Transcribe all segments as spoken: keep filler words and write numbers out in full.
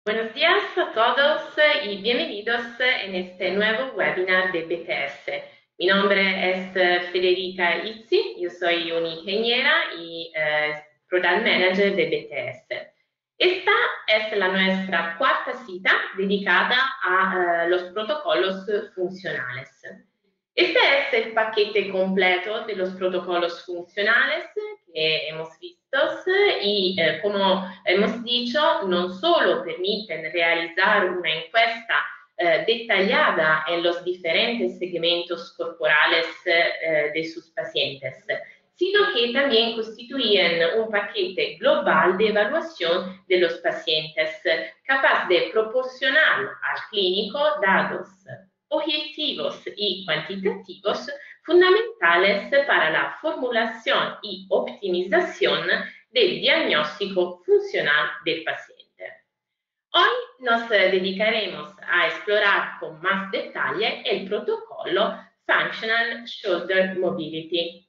Buenos días a todos y bienvenidos en este nuevo webinar de B T S. Mi nombre es eh, Federica Izzi, yo soy una ingeniera y eh, Product Manager de B T S. Esta es la nuestra cuarta cita dedicada a eh, los protocolos funcionales. Este es el paquete completo de los protocolos funcionales que hemos visto y, eh, como hemos dicho, no solo permiten realizar una encuesta eh, detallada en los diferentes segmentos corporales eh, de sus pacientes, sino que también constituyen un paquete global de evaluación de los pacientes, capaz de proporcionar al clínico datos objetivos y cuantitativos fundamentales para la formulación y optimización del diagnóstico funcional del paciente. Hoy nos dedicaremos a explorar con más detalle el protocolo Functional Shoulder Mobility.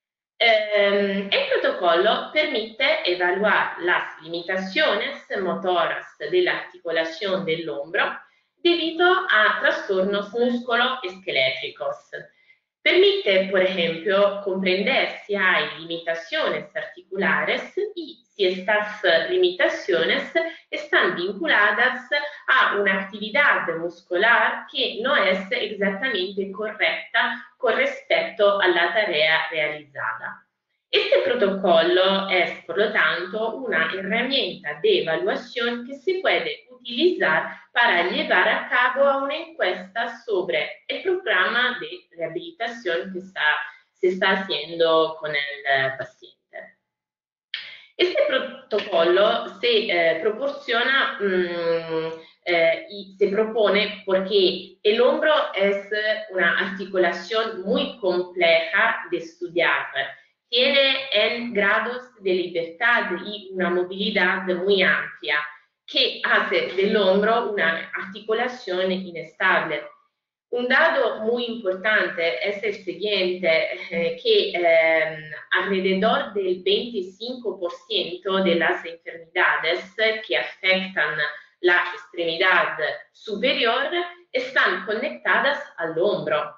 Eh, el protocolo permite evaluar las limitaciones motoras de la articulación del hombro debido a trastornos musculoesqueléticos. Permite, por ejemplo, comprender si hay limitaciones articulares y si estas limitaciones están vinculadas a una actividad muscular que no es exactamente correcta con respecto a la tarea realizada. Este protocolo es, por lo tanto, una herramienta de evaluación que se puede utilizar para llevar a cabo una encuesta sobre el programa de rehabilitación que está, se está haciendo con el paciente. Este protocolo se eh, proporciona mmm, eh, y se propone porque el hombro es una articulación muy compleja de estudiar. Tiene en grados de libertad y una movilidad muy amplia que hace del hombro una articulación inestable. Un dato muy importante es el siguiente, eh, que eh, alrededor del veinticinco por ciento de las enfermedades que afectan la extremidad superior están conectadas al hombro.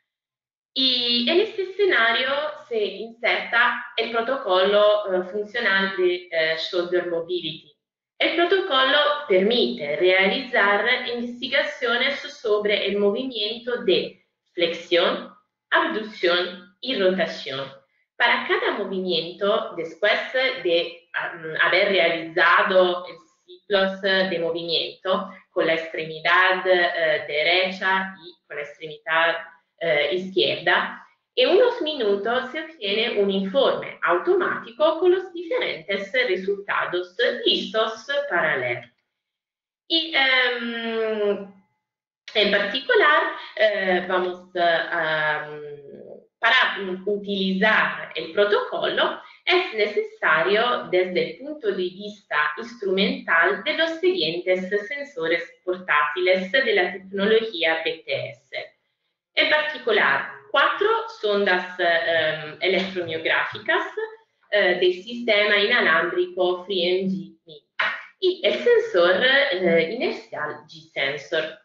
Y en este escenario se inserta el protocolo uh, funcional de uh, Shoulder Mobility. El protocolo permite realizar investigaciones sobre el movimiento de flexión, abducción y rotación. Para cada movimiento, después de um, haber realizado el ciclos de movimiento con la extremidad uh, derecha y con la extremidad eh, izquierda, en unos minutos se obtiene un informe automático con los diferentes resultados listos para leer. Y um, en particular, eh, vamos a, para utilizar el protocolo es necesario desde el punto de vista instrumental de los siguientes sensores portátiles de la tecnología B T S. En particular, cuatro sondas eh, electromiográficas eh, del sistema inalámbrico FreeMG y el sensor eh, inercial G-Sensor.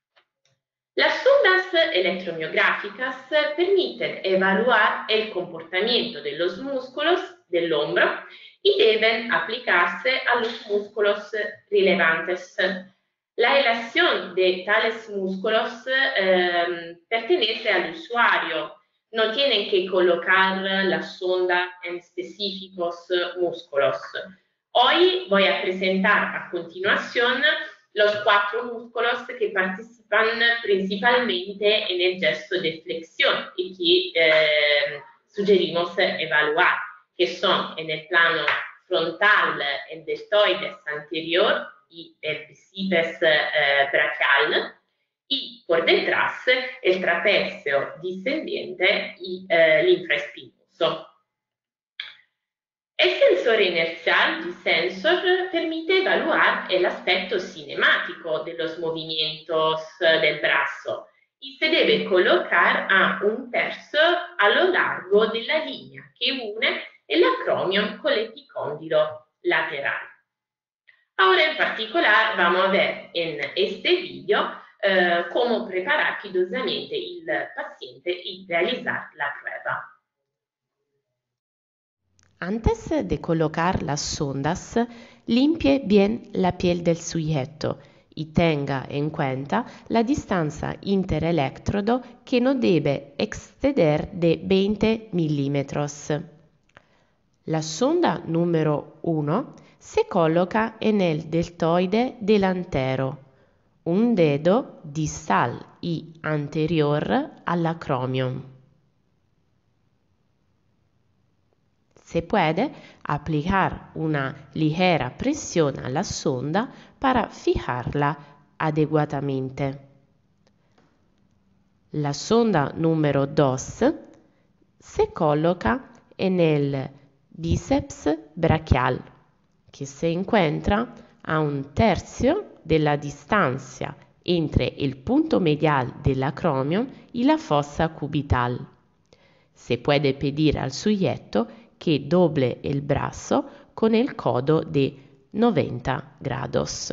Las sondas electromiográficas permiten evaluar el comportamiento de los músculos del hombro y deben aplicarse a los músculos relevantes. La elección de tales músculos eh, pertenece al usuario. No tienen que colocar la sonda en específicos músculos. Hoy voy a presentar a continuación los cuatro músculos que participan principalmente en el gesto de flexión y que eh, sugerimos evaluar, que son en el plano frontal el deltoides anterior y el bíceps eh, brachial, y por detrás el trapecio descendiente y eh, l'infraespinoso. El sensor inercial G-Sensor permite evaluar el aspecto cinemático de los movimientos del brazo y se debe colocar a un tercio a lo largo de la línea que une el acromion con el epicóndilo lateral. Ahora en particular vamos a ver en este video eh, cómo preparar cuidadosamente el paciente y realizar la prueba. Antes de colocar las sondas, limpie bien la piel del sujeto y tenga en cuenta la distancia interelectrodo que no debe exceder de veinte milímetros. La sonda número uno se coloca en el deltoide delantero, un dedo distal y anterior al acromion. Se puede aplicar una ligera presión a la sonda para fijarla adecuadamente. La sonda número dos se coloca en el bíceps brachial, que se encuentra a un tercio de la distancia entre el punto medial del acromion y la fosa cubital. Se puede pedir al sujeto que doble el brazo con el codo de noventa grados.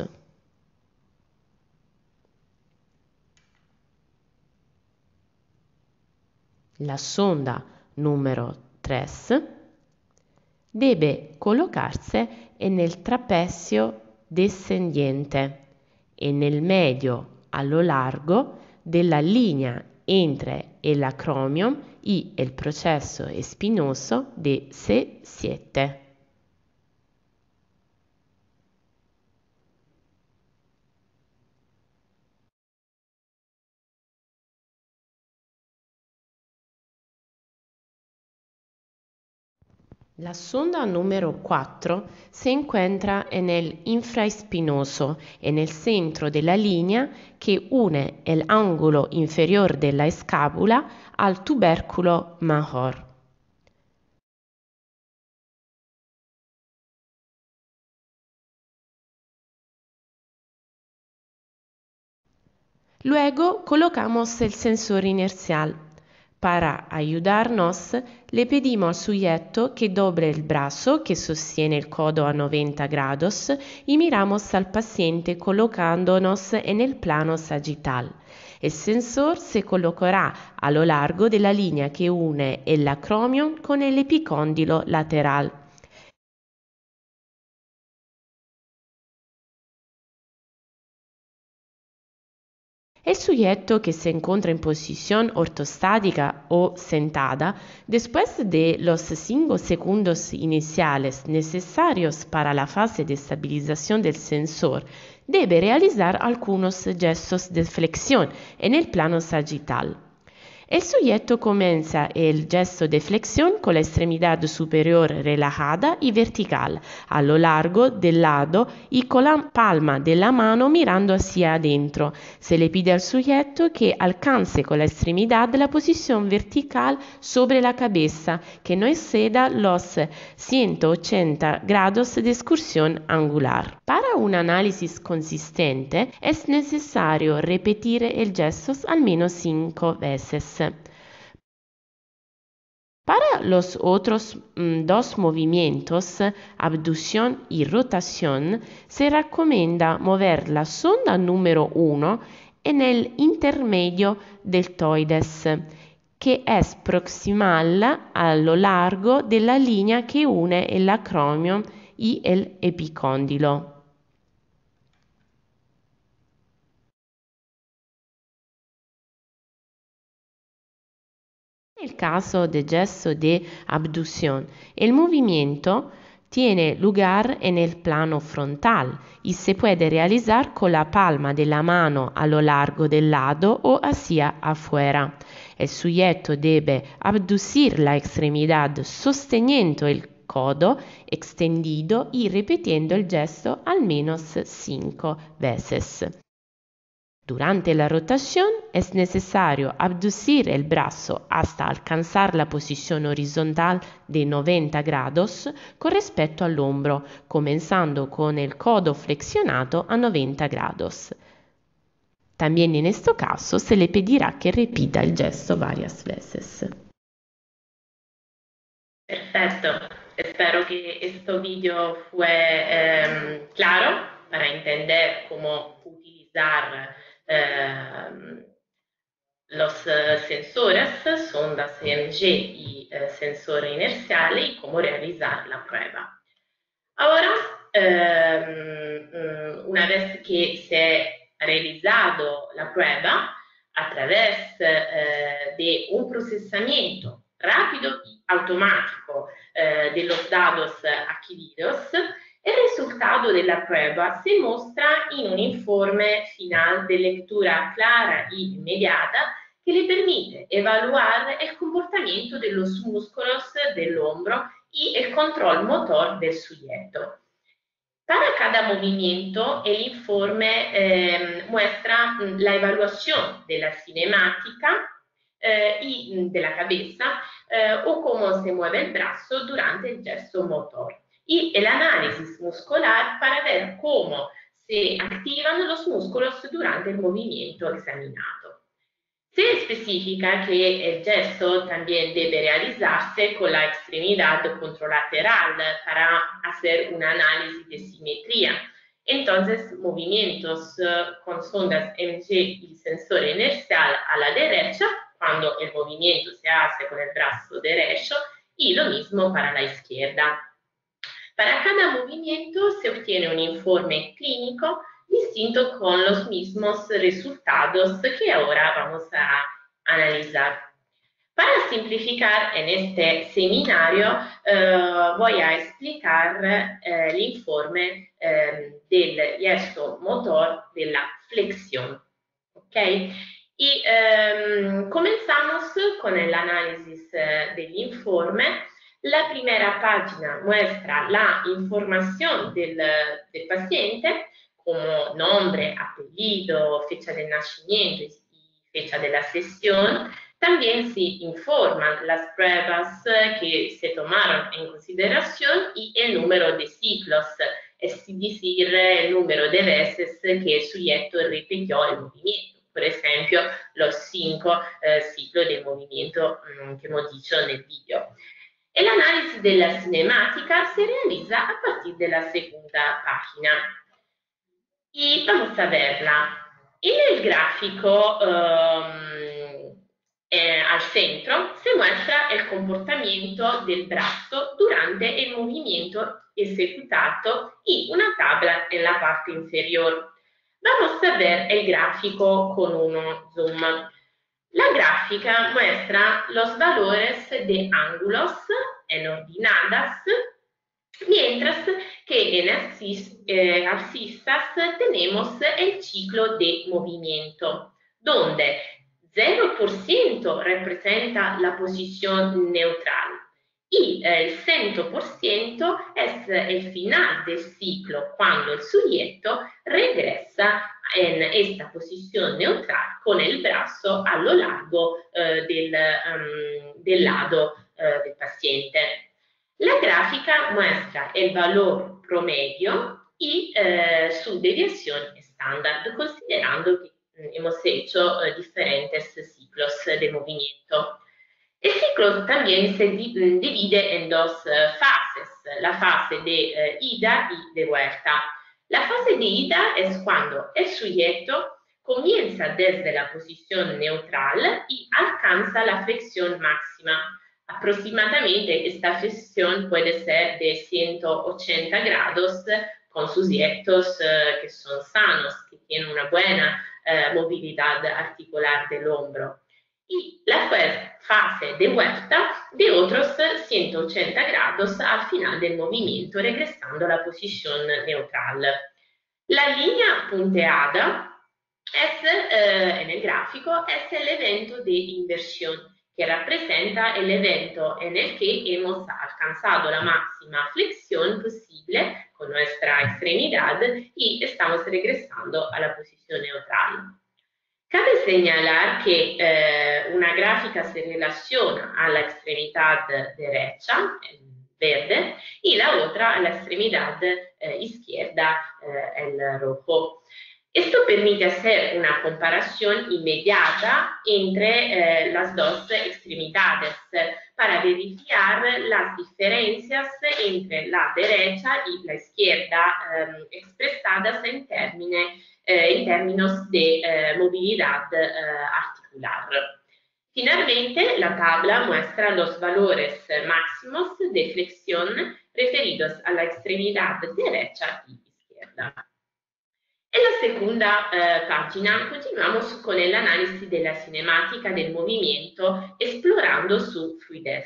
La sonda número tres debe colocarse en el trapecio descendiente, en el medio a lo largo de la línea entre el acromion y el proceso espinoso de C siete. La sonda número cuatro se encuentra en el infraespinoso, en el centro de la línea que une el ángulo inferior de la escápula al tubérculo major. Luego colocamos el sensor inercial. Para ayudarnos, le pedimos al sujeto que doble el brazo que sostiene el codo a noventa grados y miramos al paciente colocándonos en el plano sagital. El sensor se colocará a lo largo de la línea que une el acromion con el epicóndilo lateral. El sujeto que se encuentra en posición ortostática o sentada, después de los cinco segundos iniciales necesarios para la fase de estabilización del sensor, debe realizar algunos gestos de flexión en el plano sagital. El sujeto comienza el gesto de flexión con la extremidad superior relajada y vertical a lo largo del lado y con la palma de la mano mirando hacia adentro. Se le pide al sujeto que alcance con la extremidad la posición vertical sobre la cabeza, que no exceda los ciento ochenta grados de excursión angular. Para un análisis consistente es necesario repetir el gesto al menos cinco veces. Para los otros mm, dos movimientos, abducción y rotación, se recomienda mover la sonda número uno en el intermedio deltoides, que es proximal a lo largo de la línea que une el acromion y el epicóndilo. En el caso del gesto de abducción, el movimiento tiene lugar en el plano frontal y se puede realizar con la palma de la mano a lo largo del lado o hacia afuera. El sujeto debe abducir la extremidad sosteniendo el codo extendido y repitiendo el gesto al menos cinco veces. Durante la rotación es necesario abducir el brazo hasta alcanzar la posición horizontal de noventa grados con respecto al hombro, comenzando con el codo flexionado a noventa grados. También en este caso se le pedirá que repita el gesto varias veces. Perfecto, espero que este video fue eh, claro. para entender cómo utilizar eh, los sensores, sondas E M G y eh, sensor inercial y cómo realizar la prueba. Ahora, eh, una vez que se ha realizado la prueba a través eh, de un procesamiento rápido y automático eh, de los datos adquiridos, el resultado de la prueba se muestra en un informe final de lectura clara y inmediata que le permite evaluar el comportamiento de los músculos del hombro y el control motor del sujeto. Para cada movimiento, el informe eh, muestra la evaluación de la cinemática eh, y de la cabeza eh, o cómo se mueve el brazo durante el gesto motor y el análisis muscular para ver cómo se activan los músculos durante el movimiento examinado. Se especifica que el gesto también debe realizarse con la extremidad contralateral para hacer un análisis de simetría. Entonces, movimientos uh, con sondas E M G y sensor inercial a la derecha, cuando el movimiento se hace con el brazo derecho, y lo mismo para la izquierda. Para cada movimiento se obtiene un informe clínico distinto con los mismos resultados que ahora vamos a analizar. Para simplificar en este seminario eh, voy a explicar eh, el informe eh, del gesto motor de la flexión. ¿Okay? Y eh, comenzamos con el análisis eh, del informe. La primera página muestra la información del, del paciente, como nombre, apellido, fecha de nacimiento y fecha de la sesión. También se informan las pruebas que se tomaron en consideración y el número de ciclos, es decir, el número de veces que el sujeto repitió el movimiento. Por ejemplo, los cinco eh, ciclos de movimiento mmm, que hemos dicho en el vídeo. El análisis de la cinemática se realiza a partir de la segunda página. Y vamos a verla. En el gráfico um, eh, al centro se muestra el comportamiento del brazo durante el movimiento ejecutado y una tabla en la parte inferior. Vamos a ver el gráfico con un zoom. La gráfica muestra los valores de ángulos en ordinadas, mientras que en eh, abscisas tenemos el ciclo de movimiento, donde cero por ciento representa la posición neutral y el cien por ciento es el final del ciclo, cuando el sujeto regresa en esta posición neutral con el brazo a lo largo eh, del, um, del lado eh, del paciente. La gráfica muestra el valor promedio y eh, su deviación estándar, considerando que eh, hemos hecho eh, diferentes ciclos de movimiento. El ciclo también se divide en dos uh, fases, la fase de uh, ida y de vuelta. La fase de ida es cuando el sujeto comienza desde la posición neutral y alcanza la flexión máxima. Aproximadamente esta flexión puede ser de ciento ochenta grados con sujetos uh, que son sanos, que tienen una buena uh, movilidad articular del hombro. Y la fase de vuelta de otros ciento ochenta grados al final del movimiento, regresando a la posición neutral. La línea punteada es, eh, en el gráfico es el evento de inversión, que representa el evento en el que hemos alcanzado la máxima flexión posible con nuestra extremidad y estamos regresando a la posición neutral. Cabe señalar que eh, una gráfica se relaciona a la extremidad derecha, el verde, y la otra a la extremidad eh, izquierda, eh, el rojo. Esto permite hacer una comparación inmediata entre eh, las dos extremidades para verificar las diferencias entre la derecha y la izquierda eh, expresadas en, términe, eh, en términos de eh, movilidad eh, articular. Finalmente, la tabla muestra los valores máximos de flexión referidos a la extremidad derecha y izquierda. En la segunda eh, pagina continuamos con el análisis de la cinemática del movimiento explorando su fluidez.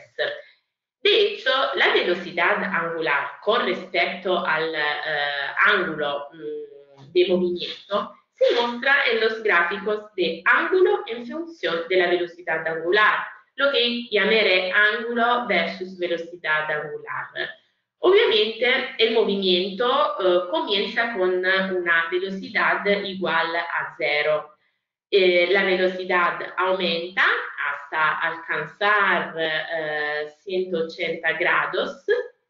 De hecho, la velocidad angular con respecto al eh, ángulo mmm, de movimiento se muestra en los gráficos de ángulo en función de la velocidad angular, lo que llamaré ángulo versus velocidad angular. Obviamente el movimiento eh, comienza con una velocidad igual a cero. Eh, la velocidad aumenta hasta alcanzar eh, ciento ochenta grados.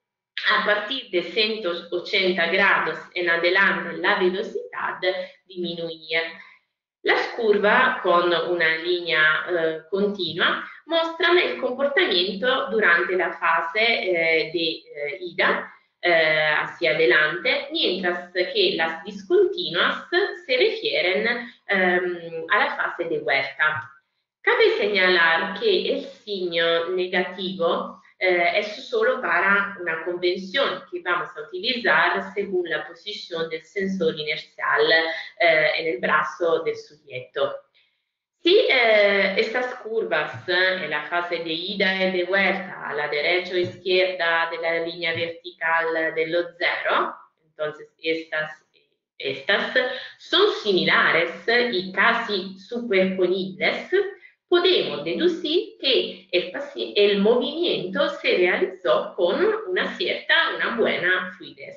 A partir de ciento ochenta grados en adelante la velocidad disminuye. Las curvas con una línea eh, continua mostrano il comportamento durante la fase eh, de eh, ida eh, hacia adelante, mientras que las discontinuas se refieren eh, a la fase de vuelta. Cabe señalar que el signo negativo eh, es solo para una convención que vamos a utilizar según la posición del sensor inercial eh, en el brazo del sujeto. Si eh, estas curvas en la fase de ida y de vuelta a la derecha o izquierda de la línea vertical de lo cero, entonces estas, estas son similares y casi superponibles, podemos deducir que el, el movimiento se realizó con una cierta, una buena fluidez.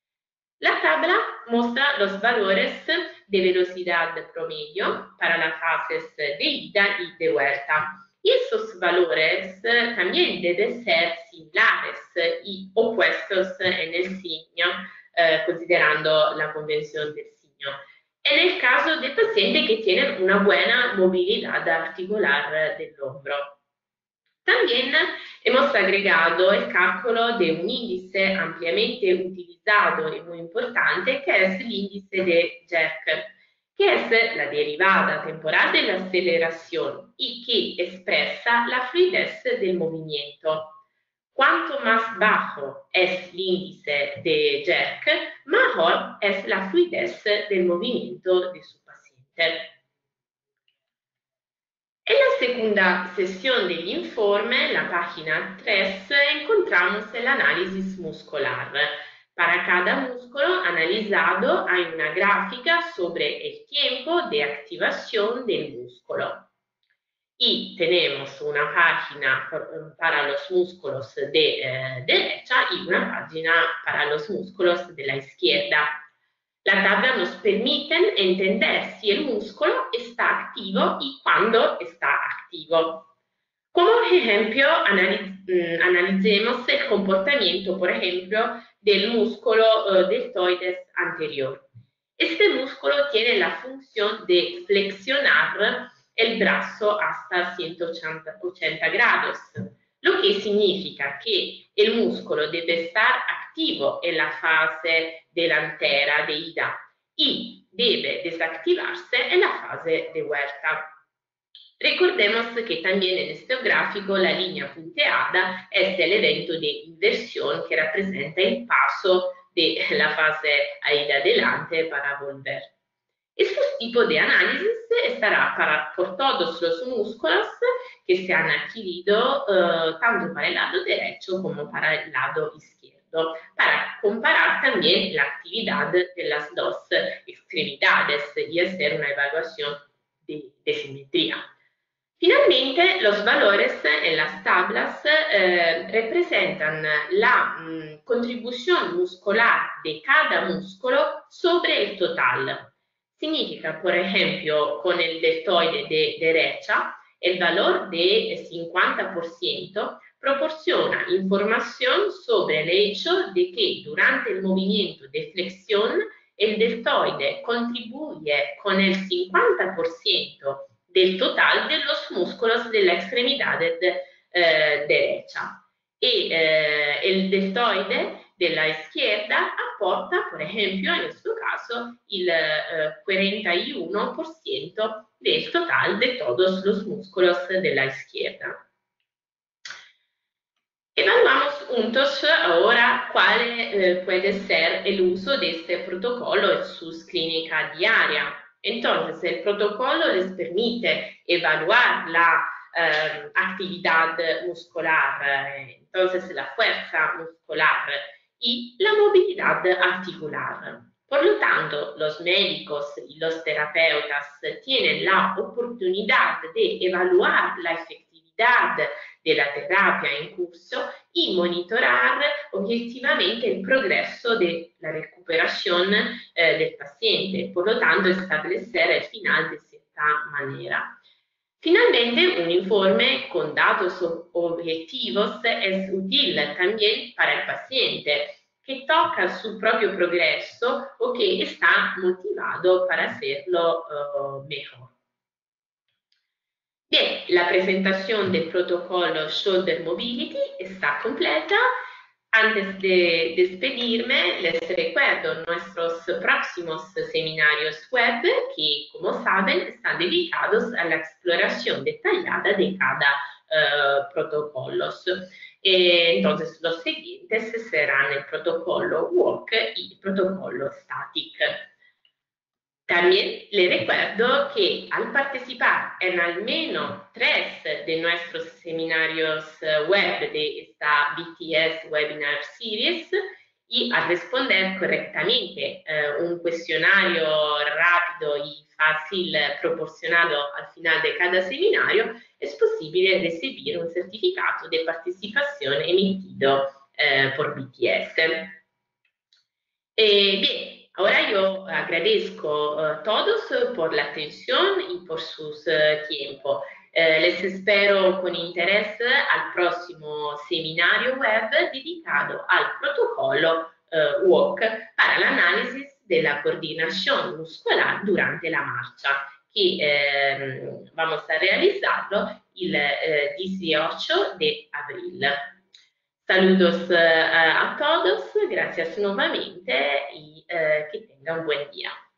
La tabla muestra los valores de velocidad promedio para las fases de ida y de vuelta. Y esos valores también deben ser similares y opuestos en el signo, eh, considerando la convención del signo. En el caso de pacientes que tienen una buena movilidad articular del hombro. También hemos agregado el cálculo de un índice ampliamente utilizado y muy importante, que es el índice de Jerk, que es la derivada temporal de la aceleración y que expresa la fluidez del movimiento. Cuanto más bajo es el índice de Jerk, mejor es la fluidez del movimiento de su paciente. En la segunda sesión del informe, la página tres, encontramos el análisis muscular. Para cada músculo analizado hay una gráfica sobre el tiempo de activación del músculo. Y tenemos una página para los músculos de eh, derecha y una página para los músculos de la izquierda. La tabla nos permite entender si el músculo está activo y cuándo está activo. Como ejemplo, analiz analicemos el comportamiento, por ejemplo, del músculo uh, deltoides anterior. Este músculo tiene la función de flexionar el brazo hasta ciento ochenta grados, lo que significa que el músculo debe estar activo en la fase delantera de ida y debe desactivarse en la fase de vuelta. Recordemos que también en este gráfico la línea punteada es el evento de inversión que representa el paso de la fase a ida adelante para volver. Este tipo de análisis estará para, por todos los músculos que se han adquirido uh, tanto para el lado derecho como para el lado izquierdo, para comparar también la actividad de las dos extremidades y hacer una evaluación de, de simetría. Finalmente, los valores en las tablas eh, representan la mh, contribución muscular de cada músculo sobre el total. Significa, por ejemplo, con el deltoide de derecha, el valor de cincuenta por ciento proporciona información sobre el hecho de que durante el movimiento de flexión el deltoide contribuye con el cincuenta por ciento del total de los músculos de la extremidad de, eh, derecha. Y eh, el deltoide de la izquierda aporta, por ejemplo, en este caso, el eh, cuarenta y uno por ciento del total de todos los músculos de la izquierda. Evaluamos juntos ahora cuál eh, puede ser el uso de este protocolo en su clínica diaria. Entonces, el protocolo les permite evaluar la eh, actividad muscular, eh, entonces la fuerza muscular y la movilidad articular. Por lo tanto, los médicos y los terapeutas tienen la oportunidad de evaluar la efectividad de la terapia en curso y monitorar objetivamente el progreso de la recuperación eh, del paciente, por lo tanto establecer el final de esta manera. Finalmente, un informe con datos objetivos es útil también para el paciente que toca su propio progreso o que está motivado para hacerlo uh, mejor. Bien, la presentación del protocolo Shoulder Mobility está completa. Antes de despedirme, les recuerdo nuestros próximos seminarios web que, como saben, están dedicados a la exploración detallada de cada uh, protocolo. Eh, entonces, los siguientes serán el protocolo Walk y el protocolo Static. También le recuerdo que al participar en al menos tres de nuestros seminarios web de esta B T S Webinar Series y al responder correctamente eh, un cuestionario rápido y fácil proporcionado al final de cada seminario, es posible recibir un certificado de participación emitido eh, por B T S. Eh, bien, ahora yo agradezco a todos por la atención y por su uh, tiempo. Eh, les espero con interés al próximo seminario web dedicado al protocolo uh, Walk para el análisis de la coordinación muscular durante la marcha, que eh, vamos a realizarlo el eh, dieciocho de abril. Saludos uh, a todos, gracias nuevamente y uh, que tengan un buen día.